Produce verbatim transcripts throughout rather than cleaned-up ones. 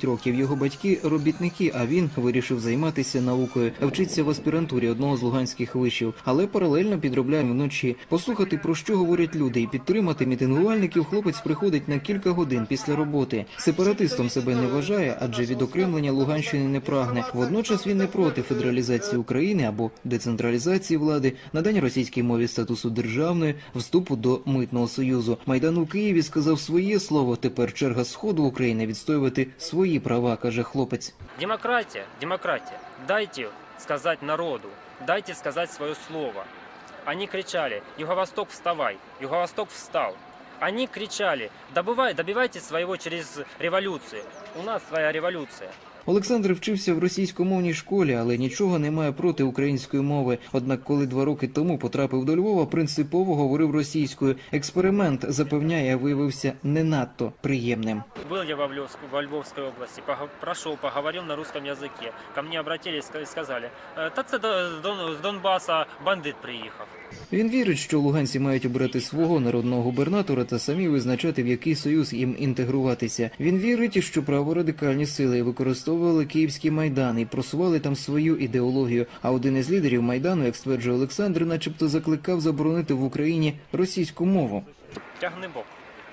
шість років. Його батьки – робітники, а він вирішив займатися наукою. Вчиться в аспірантурі одного з луганських вишів, але паралельно підробляє вночі. Послухати, про що говорять люди, і підтримати мітингувальників хлопець приходить на кілька годин після роботи. Сепаратистом себе не вважає, адже відокремлення Луганщини не прагне. Водночас він не проти федералізації України або децентралізації влади, надання російській мові статусу державної, вступу до Митного союзу. Майдан у Києві сказав своє слово. Тепер черга Сходу України відстоювати свої права, каже хлопець. Демократія, демократія. Дайте сказати народу, дайте сказати своє слово. Они кричали: «Юго-Восток, вставай! Юго-Восток встал!» Они кричали: «Добывай, добивайте своего через революцию! У нас своя революция!» Олександр вчився в російськомовній школі, але нічого не має проти української мови. Однак, коли два роки тому потрапив до Львова, принципово говорив російською. Експеримент, запевняє, виявився не надто приємним. Был я во Львовской, во Львовской области, прошел, поговорил на русском языке. Ко мне обратились и сказали: «Та це з Донбаса бандит приїхав». Він вірить, що луганці мають обрати свого народного губернатора та самі визначати, в який союз їм інтегруватися. Він вірить, що праворадикальні сили використовували Київський Майдан і просували там свою ідеологію. А один із лідерів Майдану, як стверджує Олександр, начебто закликав заборонити в Україні російську мову. Тягни бок.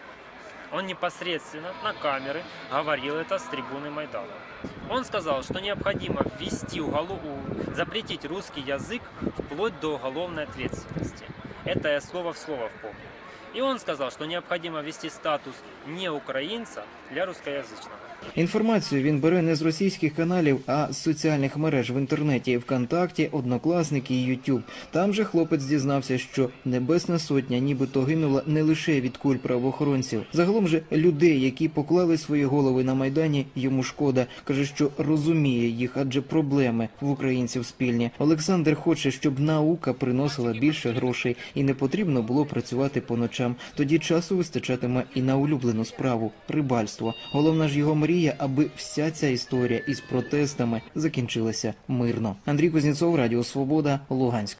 Он непосредственно на камеры говорил это с трибуны Майдана. Он сказал, что необходимо ввести уголов... запретить русский язык вплоть до уголовной ответственности. Это я слово в слово помню. И он сказал, что необходимо ввести статус не украинца для русскоязычного. Інформацію він бере не з російських каналів, а з соціальних мереж в інтернеті – ВКонтакті, Однокласники і Ютуб. Там же хлопець дізнався, що Небесна Сотня нібито гинула не лише від куль правоохоронців. Загалом же людей, які поклали свої голови на Майдані, йому шкода. Каже, що розуміє їх, адже проблеми в українців спільні. Олександр хоче, щоб наука приносила більше грошей і не потрібно було працювати по ночам. Тоді часу вистачатиме і на улюблену справу – рибальство. Головна ж його мрія, аби вся ця історія із протестами закінчилася мирно. Андрій Кузнєцов, Радіо Свобода, Луганськ.